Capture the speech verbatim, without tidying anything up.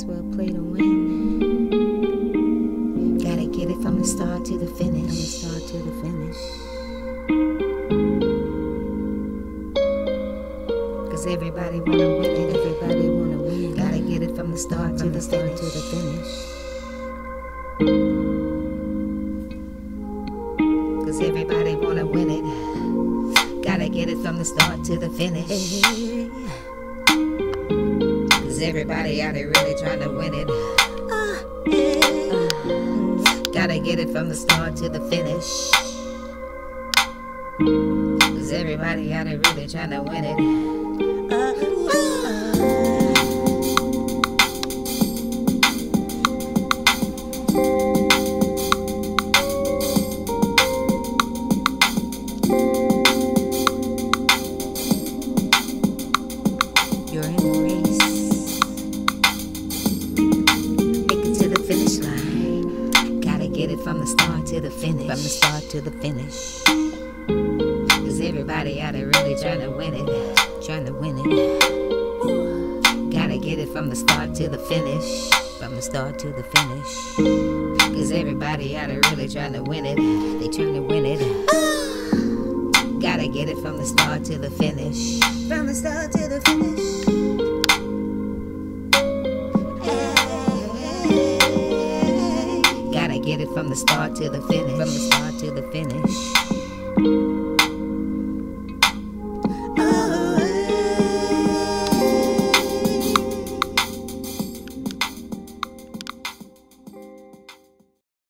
well play to win. Gotta get it from the start to the finish. From the start to the finish. Cause everybody wanna win it. Everybody wanna win. Gotta get it from the start to the start to the finish. Cause everybody wanna win it. Gotta get it from the start to the finish. Cause everybody out there really trying to win it. Uh, uh, gotta get it from the start to the finish. Cause everybody out there really trying to win it. Uh, uh, You're in the race. Make it to the finish line. Gotta get it from the start to the finish. From the start to the finish. Cause everybody out there really trying to win it. Trying to win it. Gotta get it from the start to the finish. From the start to the finish. Cause everybody out there really trying to win it. They trying to win it. Gotta get it from the start to the finish. From the start to the finish. Gotta get it from the start to the finish. From the start to the finish.